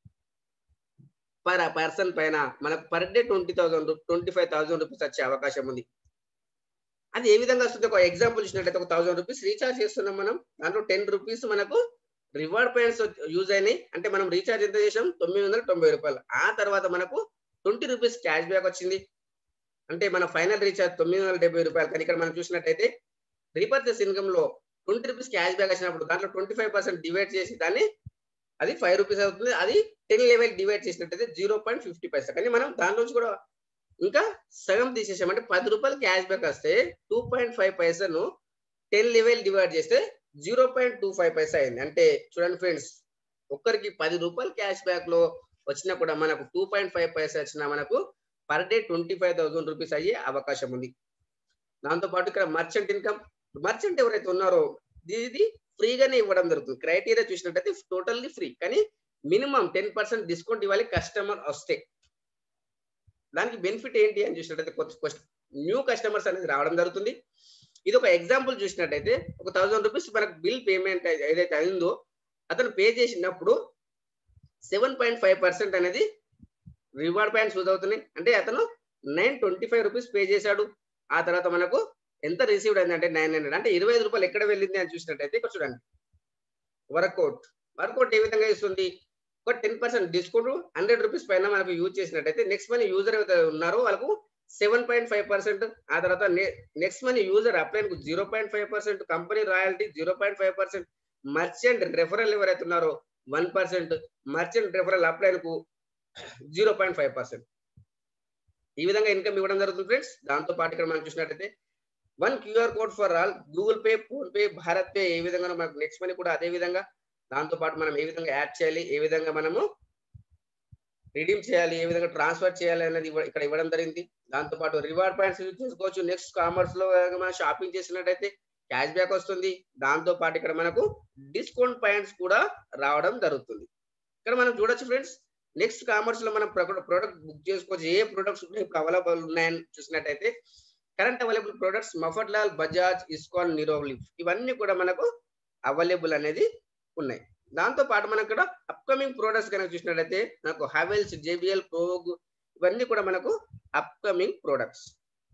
పర్ పర్సన్ పైన మనకు per day twenty thousand twenty five thousand rupees వచ్చే అవకాశం ఉంది. అది ఏ విధంగా వస్తుంది, ఒక ఎగ్జాంపుల్ చూసినట్లయితే ఒక థౌసండ్ రూపీస్ రీఛార్జ్ చేస్తున్నాం మనం, దాంట్లో టెన్ రూపీస్ మనకు రివార్డ్ పాయింట్స్ యూజ్ అయినాయి. అంటే మనం రీఛార్జ్ ఎంత చేసాం, తొమ్మిది వందల తొంభై రూపాయలు. ఆ తర్వాత మనకు ట్వంటీ రూపీస్ క్యాష్ బ్యాక్ వచ్చింది. అంటే మన ఫైనల్ రీఛార్జ్ తొమ్మిది వందల డెబ్బై రూపాయలు. కానీ ఇక్కడ మనం చూసినట్టయితే రీపర్చేస్ ఇన్కమ్ లో ట్వంటీ రూపీస్ క్యాష్ బ్యాక్ వచ్చినప్పుడు దాంట్లో ట్వంటీ ఫైవ్ పర్సెంట్ డివైడ్ చేసి దాన్ని అది ఫైవ్ రూపీస్ అవుతుంది. అది టెన్ లెవెల్ డివైడ్ చేసినట్టయితే జీరో పాయింట్ ఫిఫ్టీ పైసా. కానీ మనం దాని నుంచి కూడా ఇంకా సగం తీసేసాం. అంటే పది రూపాయలు క్యాష్ బ్యాక్ వస్తే టూ పాయింట్ ఫైవ్ పైసాను టెన్ లెవెల్ డివైడ్ చేస్తే zero point two five paisa అయింది. అంటే చూడండి ఫ్రెండ్స్, ఒక్కరికి పది రూపాయలు క్యాష్ బ్యాక్ లో వచ్చినా కూడా మనకు టూ పాయింట్ ఫైవ్ పైసా వచ్చినా మనకు per day twenty five thousand rupees అయ్యే అవకాశం ఉంది. దాంతో పాటు ఇక్కడ మర్చెంట్ ఇన్కమ్, మర్చెంట్ ఎవరైతే ఉన్నారో ఇది ఫ్రీగానే ఇవ్వడం జరుగుతుంది. క్రైటీరియా చూసినట్టయితే టోటల్లీ ఫ్రీ, కానీ మినిమం టెన్ పర్సెంట్ డిస్కౌంట్ ఇవ్వాలి కస్టమర్ వస్తే. దానికి బెనిఫిట్ ఏంటి అని చూసినట్టయితే కొత్త న్యూ కస్టమర్స్ అనేది రావడం జరుగుతుంది. ఇది ఒక ఎగ్జాంపుల్ చూసినట్టయితే ఒక థౌసండ్ రూపీస్ మనకు బిల్ పేమెంట్ ఏదైతే అయిందో అతను పే చేసినప్పుడు సెవెన్ పాయింట్ ఫైవ్ పర్సెంట్ అనేది రివార్డ్ పాయింట్స్ యూజ్ అవుతున్నాయి. అంటే అతను nine twenty five rupees pay చేశాడు. ఆ తర్వాత మనకు ఎంత రిసీవ్డ్ అయింది అంటే నైన్ హండ్రెడ్. అంటే ఇరవై ఐదు రూపాయలు ఎక్కడ వెళ్ళింది అని చూసినట్టయితే ఇక్కడ చూడండి, వర్కౌట్ వర్కౌట్ ఏ విధంగా ఇస్తుంది, ఒక ten percent discount hundred rupees పైన మనకు యూజ్ చేసినట్టయితే నెక్స్ట్ మనీ యూజర్ ఎవరైతే ఉన్నారో వాళ్ళకు సెవెన్ పాయింట్ ఫైవ్ పర్సెంట్. ఆ తర్వాత నెక్స్ట్ మనీ యూజర్ అప్లైన్ కు zero point five percent, company royalty zero point five percent, merchant referral ఎవరైతే ఉన్నారో one percent, merchant referral upline కు జీరో పాయింట్ ఫైవ్ పర్సెంట్. ఈ విధంగా ఇన్కమ్ ఇవ్వడం జరుగుతుంది ఫ్రెండ్స్. దాంతో పాటు ఇక్కడ మనం చూసినట్టయితే one QR code for all, Google Pay, PhonePe, BharatPe ఏ విధంగా మనకు నెక్స్ట్ మనీ కూడా అదే విధంగా. దాంతో పాటు మనం ఏ విధంగా యాడ్ చేయాలి, ఏ విధంగా మనము రిడీమ్ చేయాలి, ఏ విధంగా ట్రాన్స్ఫర్ చేయాలి అనేది ఇక్కడ ఇవ్వడం జరిగింది. దాంతో పాటు రివార్డ్ పాయింట్స్ యూజ్ చేసుకోవచ్చు. నెక్స్ట్ కామర్స్ లో మనం షాపింగ్ చేసినట్టయితే క్యాష్ బ్యాక్ వస్తుంది. దాంతో పాటు ఇక్కడ మనకు డిస్కౌంట్ పాయింట్స్ కూడా రావడం జరుగుతుంది. ఇక్కడ మనం చూడొచ్చు ఫ్రెండ్స్, నెక్స్ట్ కామర్స్ లో మనం ప్రోడక్ట్ బుక్ చేసుకోవచ్చు. ఏ ప్రొడక్ట్స్ ఇప్పుడు అవైలబుల్ ఉన్నాయని చూసినట్టయితే current available products Mafatlal, Bajaj, ISKCON, నిరోలిఫ్ ఇవన్నీ కూడా మనకు అవైలబుల్ అనేది ఉన్నాయి. దాంతో పాటు మనం ఇక్కడ అప్కమింగ్ ప్రొడక్ట్స్ కనుక చూసినట్లయితే మనకు హావెల్స్, జేబిఎల్, ప్రోగ్ ఇవన్నీ కూడా మనకు అప్కమింగ్ ప్రొడక్ట్స్.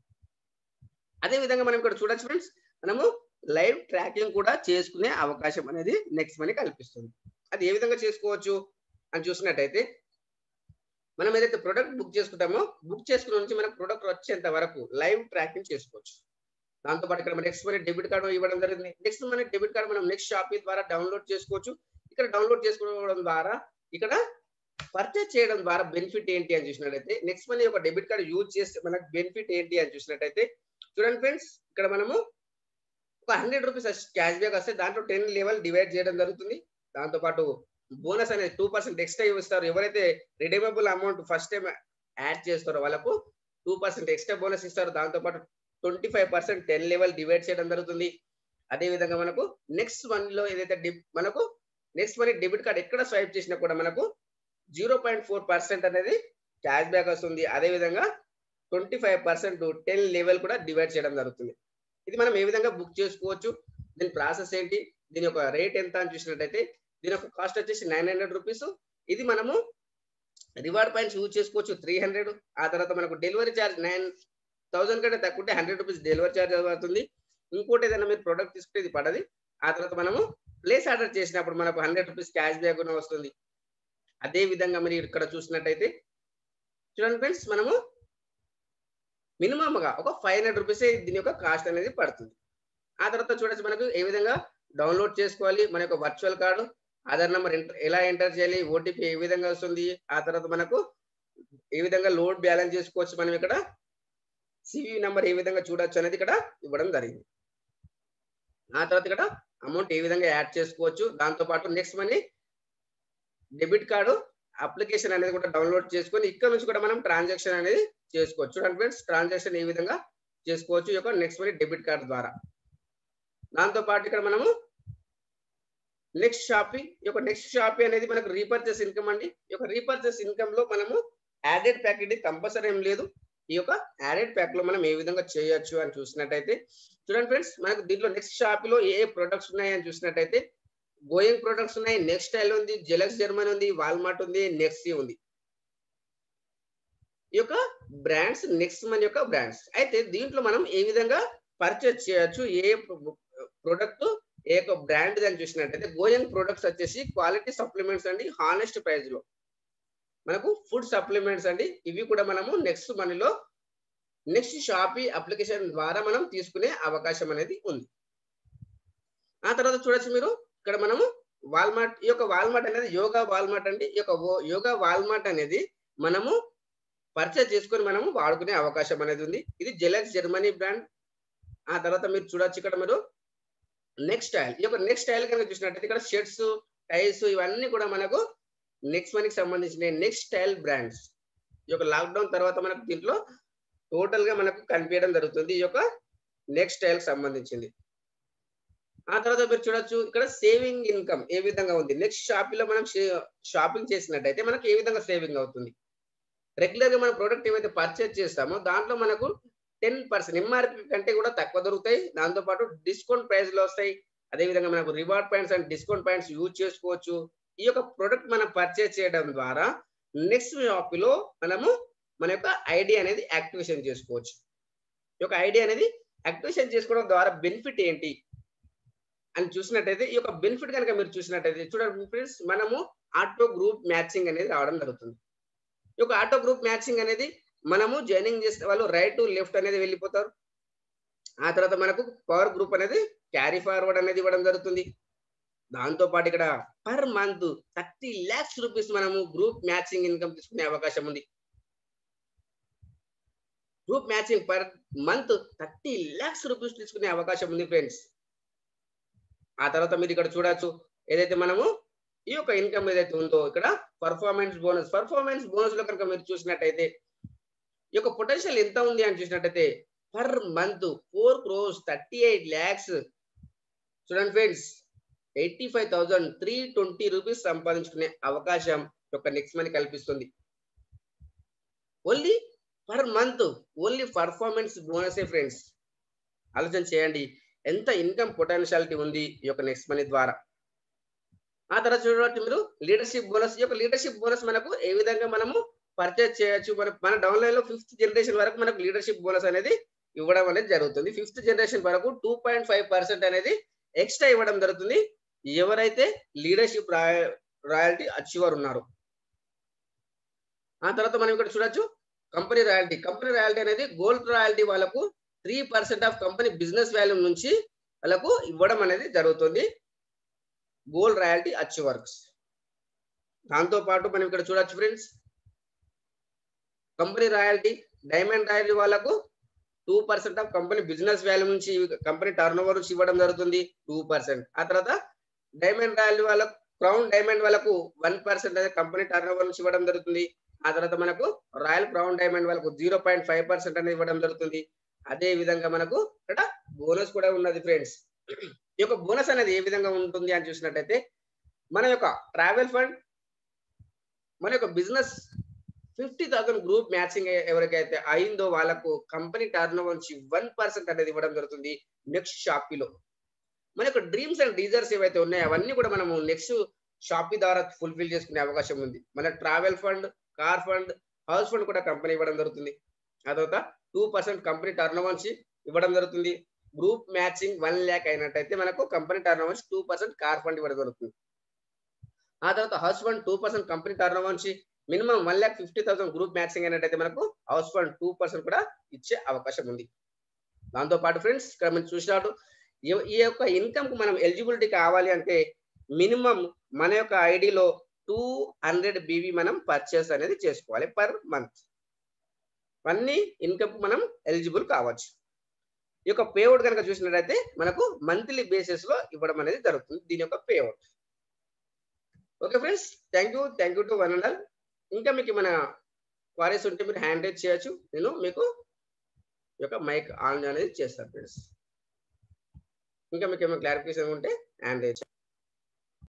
అదే విధంగా మనం ఇక్కడ చూడొచ్చు ఫ్రెండ్స్, మనము లైవ్ ట్రాకింగ్ కూడా చేసుకునే అవకాశం అనేది నెక్స్ట్ మనకి కల్పిస్తుంది. అది ఏ విధంగా చేసుకోవచ్చు అని చూసినట్టయితే మనం ఏదైతే ప్రొడక్ట్ బుక్ చేసుకుంటామో బుక్ చేసుకున్న నుంచి మనకు ప్రొడక్ట్ వచ్చేంత వరకు లైవ్ ట్రాకింగ్ చేసుకోవచ్చు. దాంతో పాటు ఇక్కడ నెక్స్ట్ మన డెబిట్ కార్డు ఇవ్వడం జరిగింది. నెక్స్ట్ మన డెబిట్ కార్డు మనం నెక్స్ట్ షాపింగ్ ద్వారా డౌన్లోడ్ చేసుకోవచ్చు. ఇక్కడ డౌన్లోడ్ చేసుకోవడం ద్వారా ఇక్కడ పర్చేస్ చేయడం ద్వారా బెనిఫిట్ ఏంటి అని చూసినట్టయితే నెక్స్ట్ మనీ ఒక డెబిట్ కార్డు యూజ్ చేస్తే మనకు బెనిఫిట్ ఏంటి అని చూసినట్టయితే చూడండి ఫ్రెండ్స్, ఇక్కడ మనము ఒక హండ్రెడ్ రూపీస్ క్యాష్ బ్యాక్ వస్తే దాంట్లో టెన్ లెవెల్ డివైడ్ చేయడం జరుగుతుంది. దాంతో పాటు బోనస్ అనేది టూ పర్సెంట్ ఎక్స్ట్రా ఇస్తారు. ఎవరైతే redeemable amount first time add చేస్తారో వాళ్ళకు టూ పర్సెంట్ ఎక్స్ట్రా బోనస్ ఇస్తారు. దాంతో పాటు twenty five percent ten level divide చేయడం జరుగుతుంది. అదే విధంగా మనకు నెక్స్ట్ వన్ లో ఏదైతే మనకు నెక్స్ట్ మనీ డెబిట్ కార్డ్ ఎక్కడ స్వైప్ చేసినా కూడా మనకు జీరో పాయింట్ ఫోర్ పర్సెంట్ అనేది క్యాష్ బ్యాక్ వస్తుంది. అదే విధంగా twenty five percent ten level కూడా డివైడ్ చేయడం జరుగుతుంది. ఇది మనం ఏ విధంగా బుక్ చేసుకోవచ్చు, దీని ప్రాసెస్ ఏంటి, దీని యొక్క రేట్ ఎంత అని చూసినట్టయితే దీని యొక్క కాస్ట్ వచ్చేసి నైన్ హండ్రెడ్ రూపీస్. ఇది మనము రివార్డ్ పాయింట్స్ యూజ్ చేసుకోవచ్చు త్రీ హండ్రెడ్. ఆ తర్వాత మనకు డెలివరీ ఛార్జ్ నైన్ థౌసండ్ కంటే తక్కువ హండ్రెడ్ రూపీస్ డెలివరీ ఛార్జ్ అవుతుంది. ఇంకోటి ఏదైనా మీరు ప్రొడక్ట్ తీసుకుంటే ఇది పడది. ఆ తర్వాత మనము ప్లేస్ ఆర్డర్ చేసినప్పుడు మనకు హండ్రెడ్ రూపీస్ క్యాష్ బ్యాక్ వస్తుంది. అదే విధంగా మీరు ఇక్కడ చూసినట్టయితే చూడండి ఫ్రెండ్స్, మనము మినిమమ్ గా ఒక ఫైవ్ హండ్రెడ్ రూపీస్ దీని యొక్క కాస్ట్ అనేది పడుతుంది. ఆ తర్వాత చూడొచ్చు మనకు ఏ విధంగా డౌన్లోడ్ చేసుకోవాలి, మన యొక్క వర్చువల్ కార్డు, ఆధార్ నెంబర్ ఎలా ఎంటర్ చేయాలి, ఓటీపీ ఏ విధంగా వస్తుంది, ఆ తర్వాత మనకు ఏ విధంగా లోడ్ బ్యాలెన్స్ చేసుకోవచ్చు మనం ఇక్కడ సివి నెంబర్ ఏ విధంగా చూడొచ్చు అనేది ఇక్కడ ఇవ్వడం జరిగింది. ఆ తర్వాత ఇక్కడ అమౌంట్ ఏ విధంగా యాడ్ చేసుకోవచ్చు, దాంతో పాటు next money debit card application అనేది కూడా డౌన్లోడ్ చేసుకొని ఇక్కడ నుంచి కూడా మనం ట్రాన్సాక్షన్ అనేది చేసుకోవచ్చు. చూడండి ఫ్రెండ్స్, ట్రాన్సాక్షన్ ఏ విధంగా చేసుకోవచ్చు ఈ యొక్క నెక్స్ట్ మనీ డెబిట్ కార్డు ద్వారా. దాంతో పాటు ఇక్కడ మనము నెక్స్ట్ షాపింగ్ ఈ యొక్క నెక్స్ట్ షాపింగ్ అనేది మనకు రీపర్చేస్ ఇన్కమ్ అండి. ఈ యొక్క రీపర్చేస్ ఇన్కమ్ లో మనము యాడెడ్ ప్యాక్ ఇది కంపల్సరీ ఏం లేదు. ఈ యొక్క యాడెడ్ ప్యాక్ లో మనం ఏ విధంగా చేయొచ్చు అని చూసినట్టయితే చూడండి ఫ్రెండ్స్, మనకు దీంట్లో నెక్స్ట్ షాప్ లో ఏ ప్రొడక్ట్స్ ఉన్నాయి అని చూసినట్టయితే గోయింగ్ ప్రొడక్ట్స్ ఉన్నాయి, నెక్స్ట్ స్టైల్ ఉంది, జెలక్స్ జర్మనీ ఉంది, వాల్మార్ట్ ఉంది, నెక్సీ ఉంది. ఈ యొక్క బ్రాండ్స్ నెక్స్ట్ మన యొక్క బ్రాండ్స్. అయితే దీంట్లో మనం ఏ విధంగా పర్చేస్ చేయొచ్చు, ఏ ప్రొడక్ట్ ఏ యొక్క బ్రాండ్ అని చూసినట్టయితే గోయింగ్ ప్రొడక్ట్స్ వచ్చేసి క్వాలిటీ సప్లిమెంట్స్ అండి, హానెస్ట్ ప్రైస్ లో మనకు ఫుడ్ సప్లిమెంట్స్ అండి. ఇవి కూడా మనము నెక్స్ట్ మనీలో నెక్స్ట్ షాపీ అప్లికేషన్ ద్వారా మనం తీసుకునే అవకాశం అనేది ఉంది. ఆ తర్వాత చూడొచ్చు మీరు ఇక్కడ మనము వాల్మార్ట్, ఈ యొక్క వాల్మార్ట్ అనేది యోగా వాల్మార్ట్ అండి. ఈ యొక్క యోగా వాల్మార్ట్ అనేది మనము పర్చేస్ చేసుకొని మనము వాడుకునే అవకాశం అనేది ఉంది. ఇది జెలక్స్ జర్మనీ బ్రాండ్. ఆ తర్వాత మీరు చూడొచ్చు ఇక్కడ మీరు నెక్స్ట్ స్టైల్, ఈ యొక్క నెక్స్ట్ స్టైల్ కనుక చూసినట్టయితే ఇక్కడ షర్ట్స్, టైస్ ఇవన్నీ కూడా మనకు నెక్స్ట్ మనీకి సంబంధించిన నెక్స్ట్ స్టైల్ బ్రాండ్స్. ఈ యొక్క లాక్డౌన్ తర్వాత మనకు దీంట్లో టోటల్ గా మనకు కనిపించడం జరుగుతుంది ఈ యొక్క నెక్స్ట్ స్టైల్ కి సంబంధించింది. ఆ తర్వాత మీరు చూడొచ్చు ఇక్కడ సేవింగ్ ఇన్కమ్ ఏ విధంగా ఉంది. నెక్స్ట్ షాపింగ్ లో మనం షాపింగ్ చేసినట్టయితే మనకు ఏ విధంగా సేవింగ్ అవుతుంది. రెగ్యులర్ గా మన ప్రోడక్ట్ ఏవైతే పర్చేజ్ చేస్తామో దాంట్లో మనకు టెన్ పర్సెంట్ ఎంఆర్పి కంటే కూడా తక్కువ దొరుకుతాయి. దాంతో పాటు డిస్కౌంట్ ప్రైస్ లో వస్తాయి. అదేవిధంగా మనకు reward points and discount points use చేసుకోవచ్చు. ఈ యొక్క ప్రోడక్ట్ మనం పర్చేజ్ చేయడం ద్వారా నెక్స్ట్ షాప్ లో మనము మన యొక్క ఐడి అనేది యాక్టివేషన్ చేసుకోవచ్చు. ఈ యొక్క ఐడి అనేది యాక్టివేషన్ చేసుకోవడం ద్వారా బెనిఫిట్ ఏంటి అని చూసినట్టయితే ఈ యొక్క బెనిఫిట్ కనుక మీరు చూసినట్టయితే చూడండి ఫ్రెండ్స్, మనము ఆటో గ్రూప్ మ్యాచింగ్ అనేది రావడం జరుగుతుంది. ఈ యొక్క ఆటో గ్రూప్ మ్యాచింగ్ అనేది మనము జాయినింగ్ చేసే వాళ్ళు రైట్ టు లెఫ్ట్ అనేది వెళ్ళిపోతారు. ఆ తర్వాత మనకు పవర్ గ్రూప్ అనేది క్యారీ ఫార్వర్డ్ అనేది ఇవ్వడం జరుగుతుంది. దాంతో పాటు ఇక్కడ per month thirty lakhs rupees మనము గ్రూప్ మ్యాచింగ్ ఇన్కమ్ తీసుకునే అవకాశం ఉంది. Group matching per month thirty lakhs rupees తీసుకునే అవకాశం ఉంది ఫ్రెండ్స్. ఆ తర్వాత మీరు ఇక్కడ చూడొచ్చు ఏదైతే మనము ఈ యొక్క ఇన్కమ్ ఏదైతే ఉందో ఇక్కడ పర్ఫార్మెన్స్ బోనస్, పర్ఫార్మెన్స్ బోనస్ లో కనుక మీరు చూసినట్టయితే ఈ యొక్క పొటెన్షియల్ ఎంత ఉంది అని చూసినట్టయితే per month four crores thirty eight lakhs చూడండి friends, eighty five thousand three twenty rupees సంపాదించుకునే అవకాశం యొక్క నెక్స్ట్ మనీ కల్పిస్తుంది. Only per month, only performance బోనసే ఫ్రెండ్స్. ఆలోచన చేయండి ఎంత ఇన్కమ్ పొటెన్షియాలిటీ ఉంది ఈ యొక్క నెక్స్ట్ మనీ ద్వారా. ఆ తర్వాత చూడవచ్చు మీరు లీడర్షిప్ బోనస్. ఈ యొక్క లీడర్షిప్ బోనస్ మనకు ఏ విధంగా మనము పర్చేజ్ చేయొచ్చు. మన మన డౌన్లైన్ లో ఫిఫ్త్ జనరేషన్ వరకు మనకు లీడర్షిప్ బోనస్ అనేది ఇవ్వడం అనేది జరుగుతుంది. ఫిఫ్త్ జనరేషన్ వరకు టూ పాయింట్ ఫైవ్ పర్సెంట్ అనేది ఎక్స్ట్రా ఇవ్వడం జరుగుతుంది ఎవరైతే లీడర్షిప్ రాయల్టీ అచీవర్ ఉన్నారు. ఆ తర్వాత మనం ఇక్కడ చూడొచ్చు కంపెనీ రాయల్టీ. కంపెనీ రాయల్టీ అనేది గోల్డ్ రాయల్టీ వాళ్ళకు three percent of company business value నుంచి వాళ్ళకు ఇవ్వడం అనేది జరుగుతుంది గోల్డ్ రాయల్టీ అచీవర్స్. దాంతో పాటు మనం ఇక్కడ చూడొచ్చు friends company royalty diamond royalty వాళ్ళకు two percent of company business value నుంచి కంపెనీ టర్న్ ఓవర్ నుంచి ఇవ్వడం జరుగుతుంది టూ పర్సెంట్. ఆ తర్వాత డైమండ్ రాయల్టీ వాళ్ళకు క్రౌన్ డైమండ్ వాళ్ళకు వన్ పర్సెంట్ అనేది కంపెనీ టర్న్ ఓవర్ నుంచి ఇవ్వడం జరుగుతుంది. ఆ తర్వాత మనకు రాయల్ క్రౌన్ డైమండ్ వాళ్ళకు జీరో పాయింట్ ఫైవ్ పర్సెంట్ అనేది ఇవ్వడం జరుగుతుంది. అదే విధంగా మనకు ఇక్కడ బోనస్ కూడా ఉన్నది ఫ్రెండ్స్. ఈ యొక్క బోనస్ అనేది ఏ విధంగా ఉంటుంది అని చూసినట్టయితే మన యొక్క ట్రావెల్ ఫండ్, మన యొక్క business fifty thousand group matching ఎవరికైతే అయిందో వాళ్ళకు కంపెనీ టర్న్ ఓవర్ నుంచి వన్ పర్సెంట్ అనేది ఇవ్వడం జరుగుతుంది నెక్స్ట్ షాపీలో. మన యొక్క డ్రీమ్స్ అండ్ డీజర్స్ ఏవైతే ఉన్నాయో అవన్నీ కూడా మనము నెక్స్ట్ షాపీ ద్వారా ఫుల్ఫిల్ చేసుకునే అవకాశం ఉంది. మన travel fund, car fund, house fund కూడా కంపెనీ ఇవ్వడం జరుగుతుంది. ఆ తర్వాత two percent company turnover నుంచి ఇవ్వడం జరుగుతుంది. గ్రూప్ మ్యాచింగ్ వన్ ల్యాక్ అయినట్టయితే మనకు కంపెనీ టర్న్ ఓవర్ నుంచి టూ పర్సెంట్ కార్ ఫండ్ ఇవ్వడం జరుగుతుంది. ఆ తర్వాత house fund two percent company turnover నుంచి minimum one lakh fifty thousand group matching అయినట్టయితే మనకు హౌస్ ఫండ్ టూ పర్సెంట్ కూడా ఇచ్చే అవకాశం ఉంది. దాంతో పాటు ఫ్రెండ్స్ ఇక్కడ మనం చూసినట్టు ఈ యొక్క ఇన్కమ్ కు మనం ఎలిజిబిలిటీ కావాలి అంటే మినిమం మన యొక్క ఐడిలో టూ హండ్రెడ్ బీవీ మనం పర్చేస్ అనేది చేసుకోవాలి పర్ మంత్. అన్ని ఇన్కమ్ మనం ఎలిజిబుల్ కావచ్చు. ఈ యొక్క పేఅవుట్ కనుక చూసినట్లయితే మనకు మంత్లీ బేసిస్ లో ఇవ్వడం అనేది జరుగుతుంది దీని యొక్క payout. Okay friends, thank you thank you to one and all. ఇంకా మీకు మన క్వారీస్ ఉంటే మీరు హ్యాండ్ రైజ్ చేయొచ్చు, నేను మీకు ఈ యొక్క మైక్ ఆన్ అనేది చేస్తాను ఫ్రెండ్స్. ఇంకా మీకు ఏమైనా క్లారిఫికేషన్ ఉంటే హ్యాండ్ రైజ్.